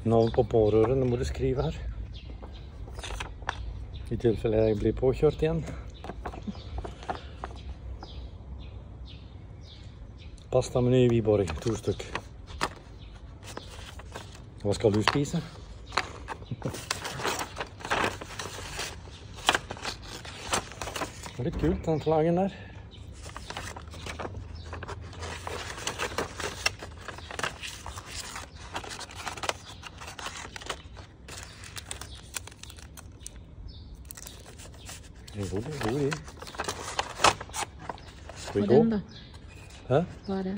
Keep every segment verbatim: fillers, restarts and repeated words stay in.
Navn på pårørende må du skrive her. I tilfelle jeg blir påkjørt igjen. Pasta meny i Viborg, to stykk. Hva skal du spise? Det er litt kult, den flaggen der. Hvor er hvor er Skal vi gå? Den da? Hæ? Hva er det?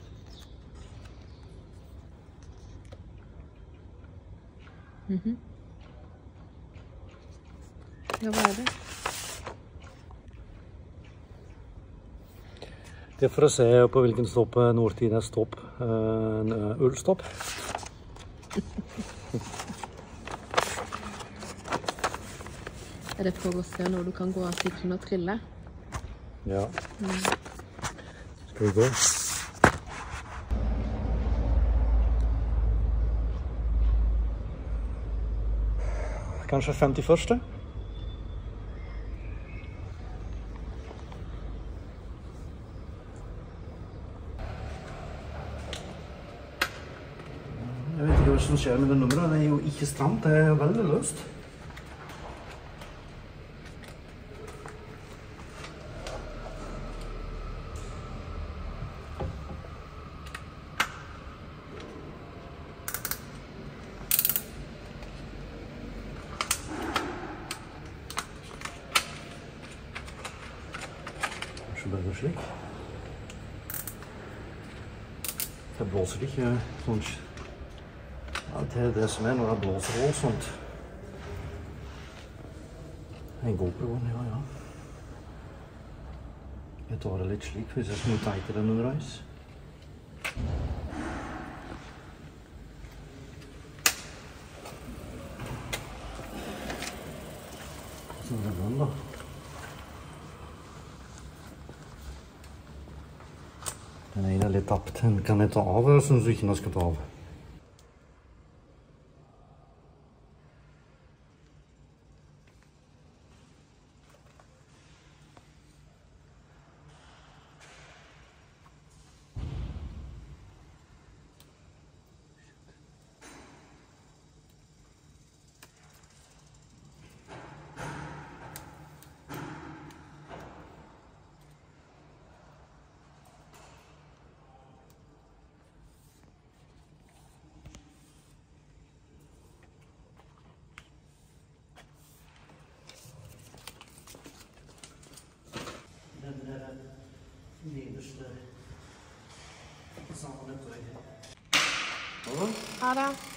Mhm. Ja, hva er det? Det er for å se på hvilken stopp Nordtid er stopp. En ullstopp. Er det for å se når du kan gå av sykkelen og trille? Ja. Mm. Skal vi gå? Kanskje femtiførste? Jeg vet ikke hva som skjer med det nummeret. Det er jo ikke stramt, det er veldig løst. Kanskje bare slik. Det blåser ikke sånn. Ja, det er det som er når det blåser og sånt. En gopro, ja, ja. Jeg tar det litt slik hvis jeg skal teite den underveis. Sånn er den da. Den ene er litt tapt. Den kan jeg ta av, og synes ikke den skal ta av. Nederste sammen med tøy. Ha det.